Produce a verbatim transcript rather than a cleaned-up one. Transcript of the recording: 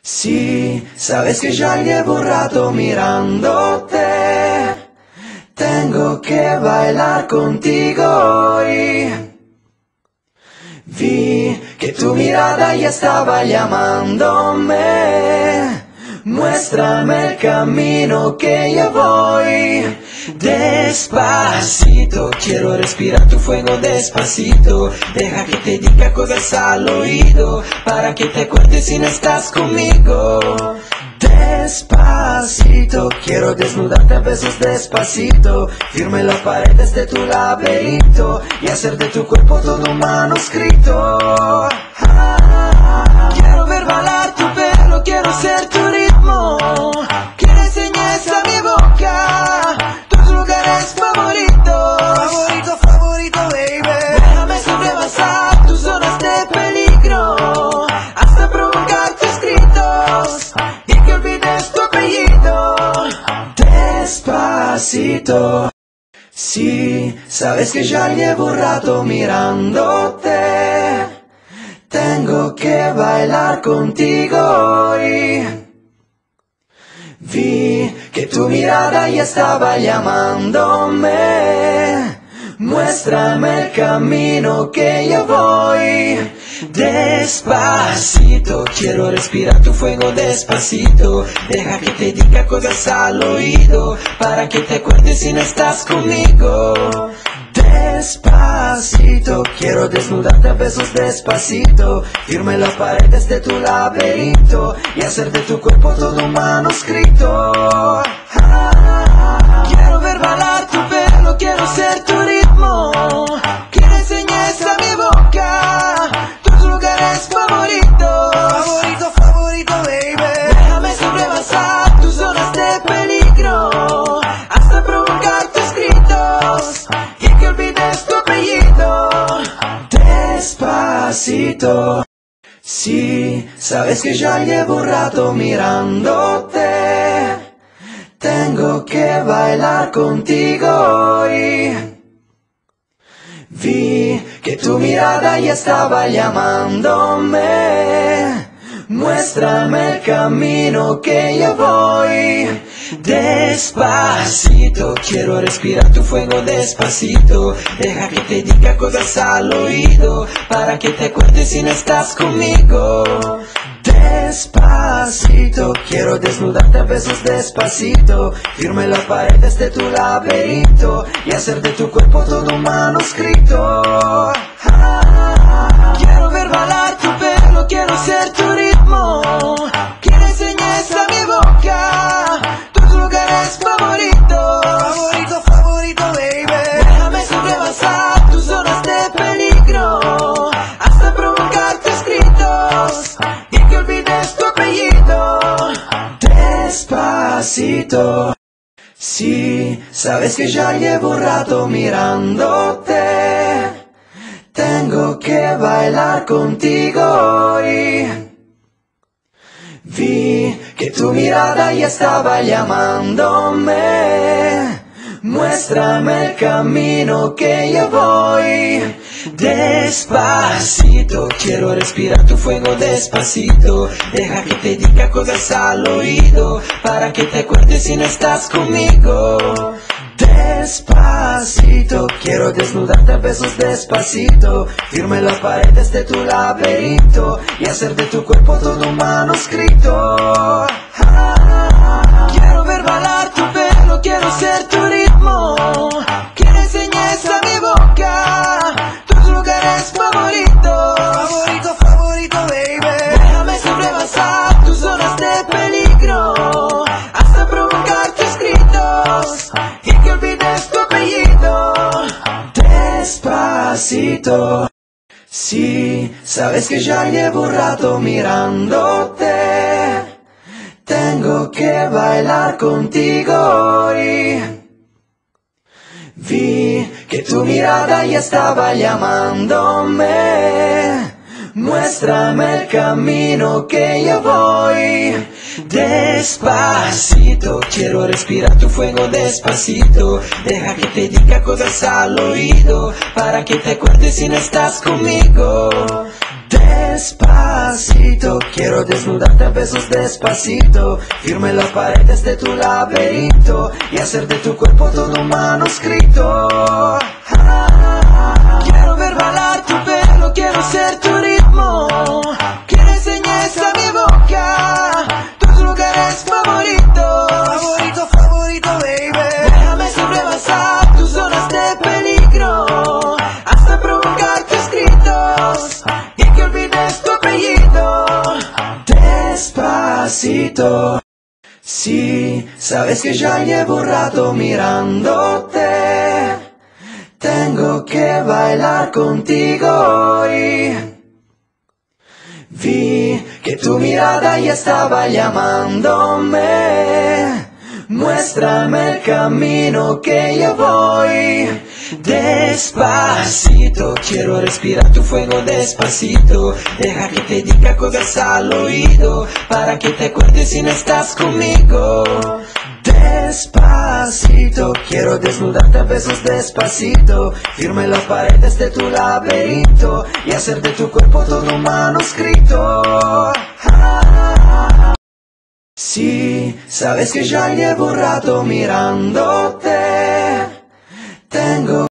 Sí, sabes que ya llevo un rato mirándote. Tengo que bailar contigo hoy. Vi que tu mirada ya estaba llamándome. Muéstrame el camino que yo voy. Despacito, quiero respirar tu fuego despacito. Deja que te diga cosas al oído, para que te acuerdes si no estás conmigo. Despacito, quiero desnudarte a besos despacito. Firme las paredes de tu laberinto y hacer de tu cuerpo todo un manuscrito. Ah, quiero ver bailar tu pelo, quiero ser tu ritmo. Que le enseñes a mi boca tus lugares favoritos. Favorito, favorito, baby. Déjame sobrepasar tus zonas de peligro hasta provocar tus gritos y que olvides tu apellido. Despacito. Sí, sabes que ya llevo un rato mirándote. Tengo que bailar contigo hoy. Vi que tu mirada ya estaba llamándome. Muéstrame el camino que yo voy. Despacito, quiero respirar tu fuego despacito. Deja que te diga cosas al oído, para que te acuerdes si no estás conmigo. Despacito, quiero desnudarte a besos despacito. Firme las paredes de tu laberinto y hacer de tu cuerpo todo un manuscrito. Ah, quiero ver bailar tu pelo, quiero ser tu ritmo. Que le enseñes a mi boca tus lugares favoritos. Favorito, favorito, baby. Déjame sobrepasar tus zonas de peligro hasta provocar tus gritos y que olvides tu apellido. Despacito. Sí, sabes que ya llevo un rato mirándote. Tengo que bailar contigo hoy. Vi que tu mirada ya estaba llamándome. Muéstrame el camino que yo voy. Despacito, quiero respirar tu fuego despacito. Deja que te diga cosas al oído, para que te acuerdes si no estás conmigo. Despacito, quiero desnudarte a besos despacito. Firme las paredes de tu laberinto y hacer de tu cuerpo todo un manuscrito. Ah, quiero ver bailar tu pelo, quiero ser tu ritmo. Que le enseñes a mi boca tus lugares favoritos. Favorito, favorito, baby. Déjame sobrepasar tus zonas de peligro hasta provocar tus gritos y que olvides tu apellido. Despacito. Sí, sabes que ya llevo un rato mirándote. Tengo que bailar contigo hoy. Vi que tu mirada ya estaba llamándome. Muéstrame el camino que yo voy. Despacito, quiero respirar tu fuego despacito. Deja que te diga cosas al oído, para que te acuerdes si no estás conmigo. Despacito, quiero desnudarte a besos despacito. Firme las paredes de tu laberinto y hacer de tu cuerpo todo un manuscrito. Ah, quiero ver bailar tu pelo, quiero ser tu ritmo. Que le enseñes a mi boca tus lugares favoritos. Favorito, favorito, baby. Déjame sobrepasar tus zonas de peligro hasta provocar tus gritos y que olvides tu apellido. Despacito. Sí, sabes que ya llevo un rato mirándote. Tengo que bailar contigo hoy. Vi que tu mirada ya estaba llamándome. Muéstrame el camino que yo voy. Despacito, quiero respirar tu fuego despacito. Deja que te diga cosas al oído, para que te acuerdes si no estás conmigo. Despacito, quiero desnudarte a besos despacito, firme las paredes de tu laberinto y hacer de tu cuerpo todo un manuscrito. Ah, quiero ver bailar tu pelo, quiero ser tu ritmo, que le enseñes a mi boca tus lugares favoritos. Favorito, favorito, baby. Déjame sobrepasar tus zonas de peligro hasta provocar tus gritos y que olvides tu apellido. Despacito, sí, sabes que ya llevo un rato mirándote, tengo que bailar contigo hoy. Vi que tu mirada ya estaba llamándome, muéstrame el camino que yo voy. Despacito, quiero respirar tu fuego despacito, deja que te diga cosas al oído, para que te acuerdes si no estás conmigo. Despacito, quiero desnudarte a besos despacito, firme las paredes de tu laberinto y hacer de tu cuerpo todo un manuscrito. Ah, sí, sabes que ya llevo un rato mirándote, tengo